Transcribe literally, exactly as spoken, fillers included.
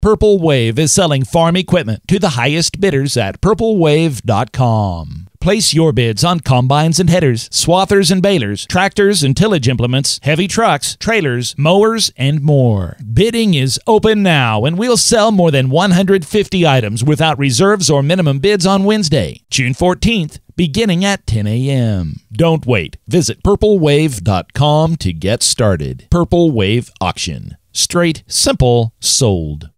Purple Wave is selling farm equipment to the highest bidders at purple wave dot com. Place your bids on combines and headers, swathers and balers, tractors and tillage implements, heavy trucks, trailers, mowers, and more. Bidding is open now, and we'll sell more than one hundred fifty items without reserves or minimum bids on Wednesday, June fourteenth, beginning at ten a m Don't wait. Visit purple wave dot com to get started. Purple Wave Auction. Straight, simple, sold.